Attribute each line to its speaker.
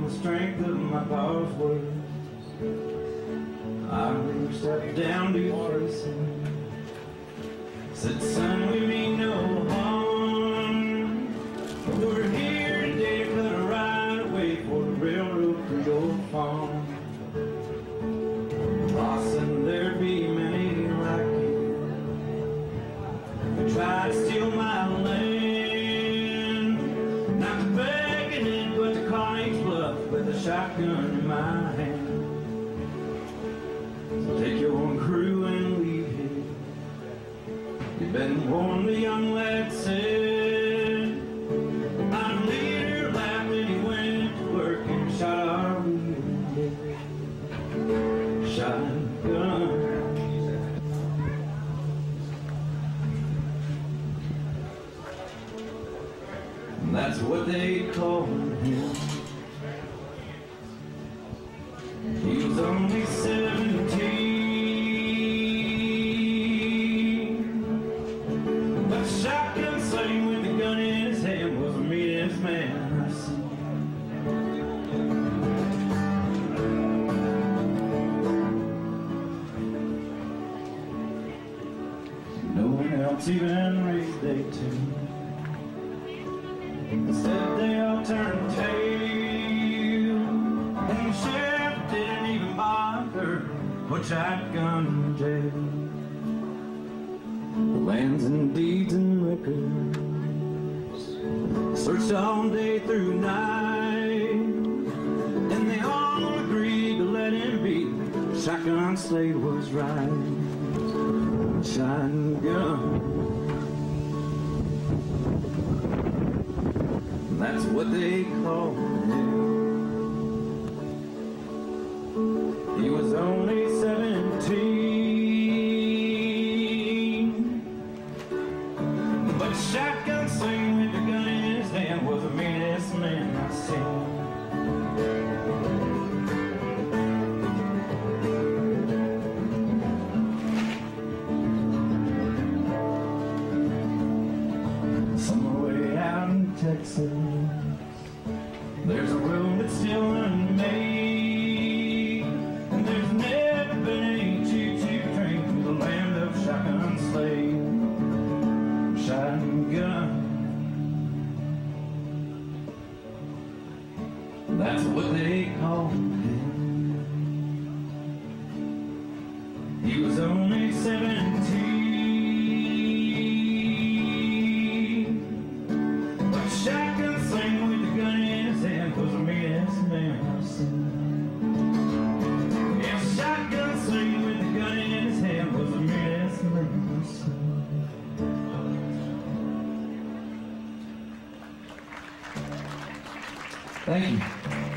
Speaker 1: on the strength of my father's words. I reached up down to face him, said, son, we mean no harm. We're here today to cut a right away for the railroad for your farm. Lawson, there'd be many like you who try to steal my land. Not begging it, but to call each bluff with a shotgun in my hand. So take your own crew and leave here. You've been warned, the young lad said. Our leader laughed and he went to work and shot our leader. Shotgun. And that's what they called him. He was only 17, but shotgun sling with a gun in his hand was the meanest man I've seen. No one else even raised their tune. Instead they all turned tail, and the sheriff didn't even bother put shotgun in jail. The lands and deeds and records searched all day through night, and they all agreed to let him be. Shotgun Slade was right. Shotgun. That's what they called him. He was only 17, but shotgun sling with the gun in his hand was the meanest man I've seen. Somewhere way out in Texas, there's a road that's still unmade, and there's never been any choo-choo train through the land of Shotgun Slade. Shotgun. That's what they called him. He was only 17, but shotgun sling with the gun in his hand was the meanest man I've seen. Yeah, shotgun sling with the gun in his hand was the meanest man I've seen. Thank you.